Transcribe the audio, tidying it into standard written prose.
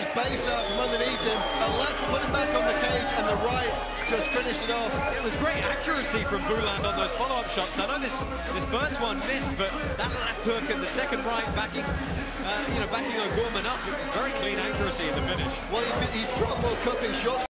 base out from underneath him. A left put him back on the cage, and the right just finished it off. It was great accuracy from Bouland on those follow-up shots. I know this first one missed, but that left hook and the second right backing O'Gorman up. Very clean accuracy in the finish. Well, he's brought more cupping shots.